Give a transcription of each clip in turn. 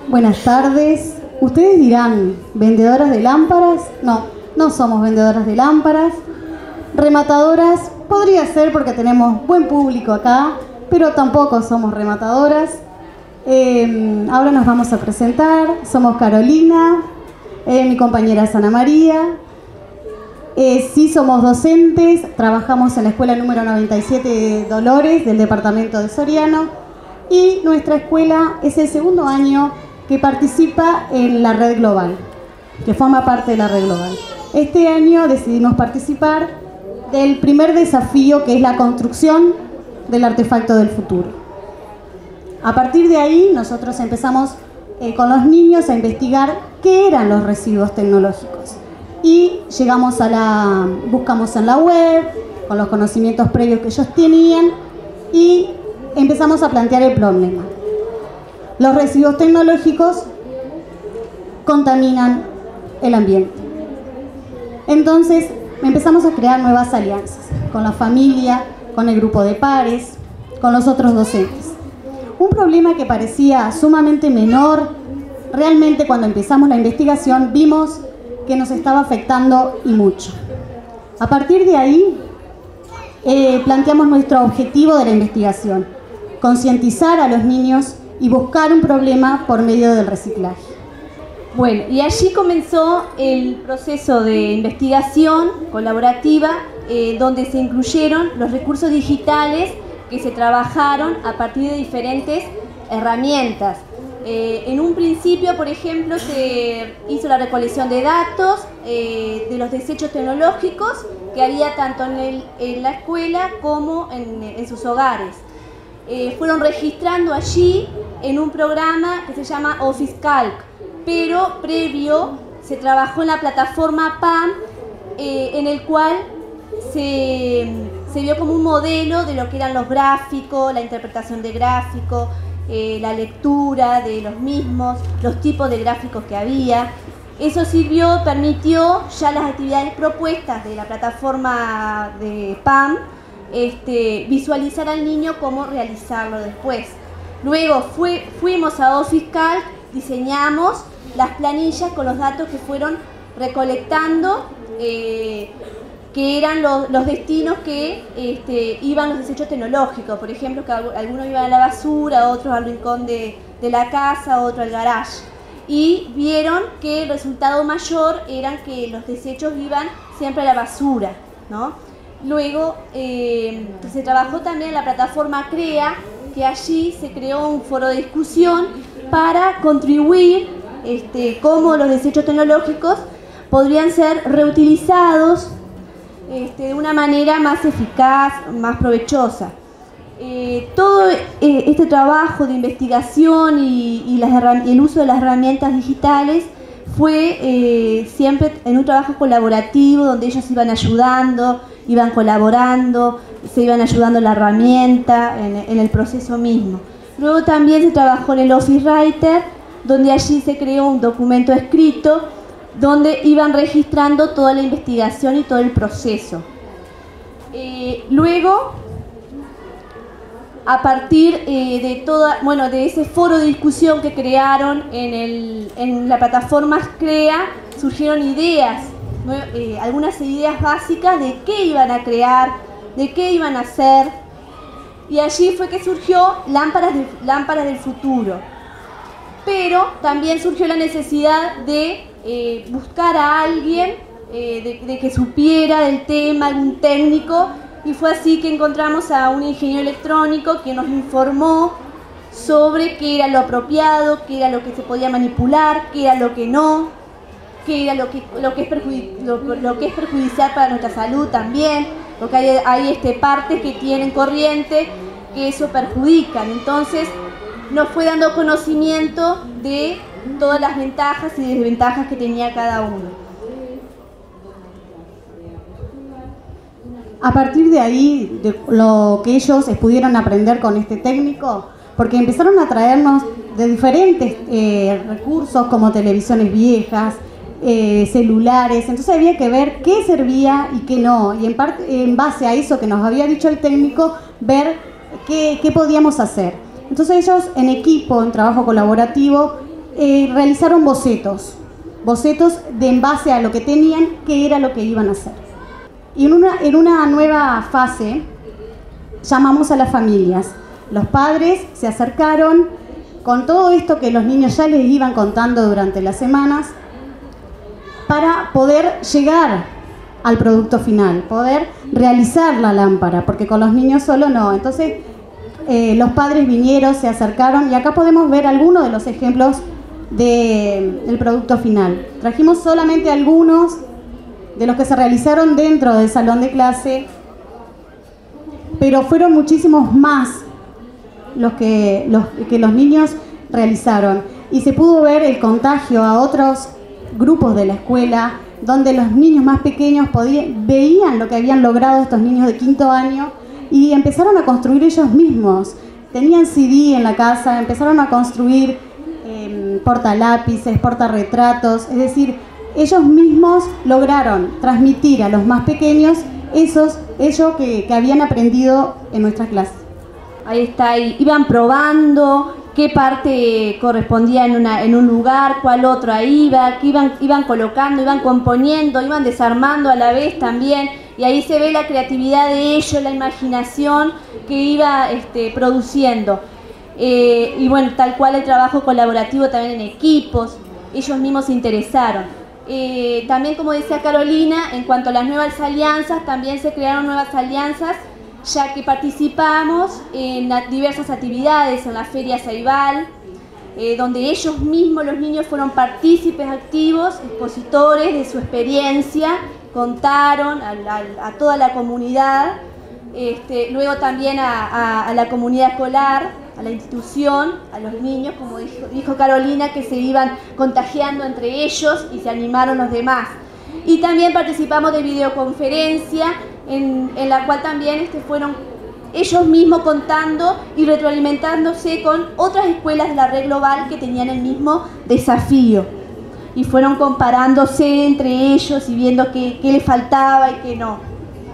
Buenas tardes. Ustedes dirán, ¿vendedoras de lámparas? No, no somos vendedoras de lámparas. Rematadoras, podría ser porque tenemos buen público acá, pero tampoco somos rematadoras. Ahora nos vamos a presentar. Somos Carolina, mi compañera es Ana María. Sí somos docentes, trabajamos en la escuela número 97 de Dolores del departamento de Soriano y nuestra escuela es el segundo año que participa en la red global, que forma parte de la red global. Este año decidimos participar del primer desafío, que es la construcción del artefacto del futuro. A partir de ahí nosotros empezamos con los niños a investigar qué eran los residuos tecnológicos. Y buscamos en la web, con los conocimientos previos que ellos tenían, y empezamos a plantear el problema. Los residuos tecnológicos contaminan el ambiente. Entonces empezamos a crear nuevas alianzas con la familia, con el grupo de pares, con los otros docentes. Un problema que parecía sumamente menor, realmente cuando empezamos la investigación vimos que nos estaba afectando y mucho. A partir de ahí planteamos nuestro objetivo de la investigación: concientizar a los niños y buscar un problema por medio del reciclaje. Bueno, y allí comenzó el proceso de investigación colaborativa, donde se incluyeron los recursos digitales que se trabajaron a partir de diferentes herramientas. En un principio, por ejemplo, se hizo la recolección de datos de los desechos tecnológicos que había tanto en la escuela como en sus hogares. Fueron registrando allí en un programa que se llama Office Calc, pero previo se trabajó en la plataforma PAM, en el cual se vio como un modelo de lo que eran los gráficos, la interpretación de gráficos, la lectura de los mismos, los tipos de gráficos que había. Eso permitió ya las actividades propuestas de la plataforma de PAM, visualizar al niño cómo realizarlo después. Luego fuimos a Office Calc, diseñamos las planillas con los datos que fueron recolectando, que eran los destinos que iban los desechos tecnológicos. Por ejemplo, que algunos iban a la basura, otros al rincón de la casa, otros al garage. Y vieron que el resultado mayor eran que los desechos iban siempre a la basura, ¿no? Luego se trabajó también en la plataforma CREA, que allí se creó un foro de discusión para contribuir cómo los desechos tecnológicos podrían ser reutilizados de una manera más eficaz, más provechosa. Todo este trabajo de investigación y el uso de las herramientas digitales fue siempre en un trabajo colaborativo, donde ellos iban ayudando, iban colaborando, se iban ayudando la herramienta en el proceso mismo. Luego también se trabajó en el Office Writer, donde allí se creó un documento escrito donde iban registrando toda la investigación y todo el proceso. Luego, a partir de ese foro de discusión que crearon en la plataforma CREA, surgieron ideas, ¿no? Algunas ideas básicas de qué iban a crear, de qué iban a hacer, y allí fue que surgió lámparas del futuro. Pero también surgió la necesidad de buscar a alguien de que supiera del tema, algún técnico, y fue así que encontramos a un ingeniero electrónico que nos informó sobre qué era lo apropiado, qué era lo que se podía manipular, qué era lo que no, qué era lo que es perjudicial para nuestra salud también, porque hay partes que tienen corriente que eso perjudican. Entonces nos fue dando conocimiento de todas las ventajas y desventajas que tenía cada uno. A partir de ahí, de lo que ellos pudieron aprender con este técnico, porque empezaron a traernos de diferentes recursos como televisiones viejas, celulares, entonces había que ver qué servía y qué no, y en base a eso que nos había dicho el técnico, ver qué podíamos hacer. Entonces ellos en equipo, en trabajo colaborativo, realizaron bocetos de en base a lo que tenían, qué era lo que iban a hacer. Y en una nueva fase llamamos a las familias. Los padres se acercaron con todo esto que los niños ya les iban contando durante las semanas para poder llegar al producto final, poder realizar la lámpara, porque con los niños solo no. Entonces los padres vinieron, se acercaron y acá podemos ver algunos de los ejemplos del producto final. Trajimos solamente algunos de los que se realizaron dentro del salón de clase, pero fueron muchísimos más los que los niños realizaron, y se pudo ver el contagio a otros grupos de la escuela, donde los niños más pequeños veían lo que habían logrado estos niños de 5º año y empezaron a construir ellos mismos. Tenían CD en la casa, empezaron a construir portalápices, portarretratos, es decir, ellos mismos lograron transmitir a los más pequeños eso que habían aprendido en nuestras clases. Ahí está, iban probando qué parte correspondía en un lugar, cuál otra iba, que iban colocando, iban componiendo, iban desarmando a la vez también, y ahí se ve la creatividad de ellos, la imaginación que iba produciendo. Y bueno, tal cual el trabajo colaborativo también en equipos, ellos mismos se interesaron. También, como decía Carolina, en cuanto a las nuevas alianzas, también se crearon nuevas alianzas, ya que participamos en diversas actividades, en la Feria Ceibal, donde ellos mismos, los niños, fueron partícipes activos, expositores de su experiencia, contaron a toda la comunidad, luego también a la comunidad escolar, a la institución, a los niños, como dijo Carolina, que se iban contagiando entre ellos y se animaron los demás. Y también participamos de videoconferencia, en la cual también fueron ellos mismos contando y retroalimentándose con otras escuelas de la red global que tenían el mismo desafío. Y fueron comparándose entre ellos y viendo qué les faltaba y qué no.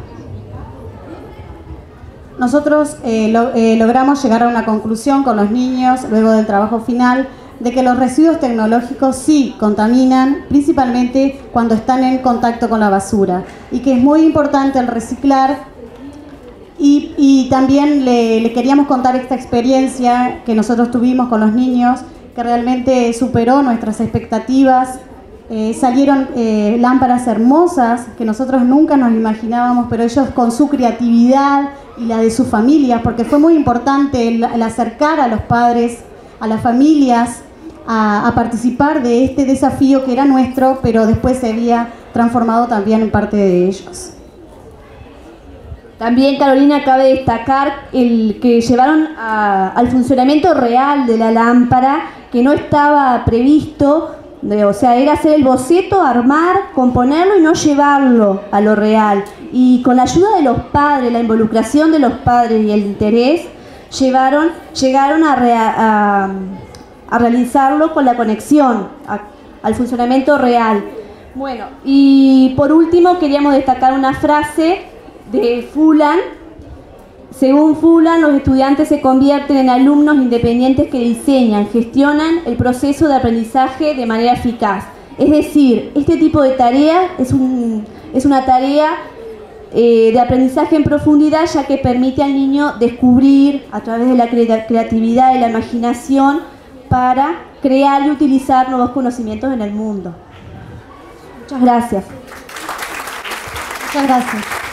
Nosotros logramos llegar a una conclusión con los niños, luego del trabajo final, de que los residuos tecnológicos sí contaminan, principalmente cuando están en contacto con la basura, y que es muy importante el reciclar. Y también le queríamos contar esta experiencia que nosotros tuvimos con los niños, que realmente superó nuestras expectativas. Salieron lámparas hermosas que nosotros nunca nos imaginábamos, pero ellos, con su creatividad y la de sus familias, porque fue muy importante el acercar a los padres, a las familias, a participar de este desafío que era nuestro, pero después se había transformado también en parte de ellos. También, Carolina, cabe destacar el que llevaron al funcionamiento real de la lámpara, que no estaba previsto. O sea, era hacer el boceto, armar, componerlo y no llevarlo a lo real. Y con la ayuda de los padres, la involucración de los padres y el interés, llegaron a realizarlo con la conexión al funcionamiento real. Bueno, y por último queríamos destacar una frase de Fulan. Según Fulan, los estudiantes se convierten en alumnos independientes que diseñan, gestionan el proceso de aprendizaje de manera eficaz. Es decir, este tipo de tarea es una tarea de aprendizaje en profundidad, ya que permite al niño descubrir a través de la creatividad y la imaginación para crear y utilizar nuevos conocimientos en el mundo. Muchas gracias. Muchas gracias.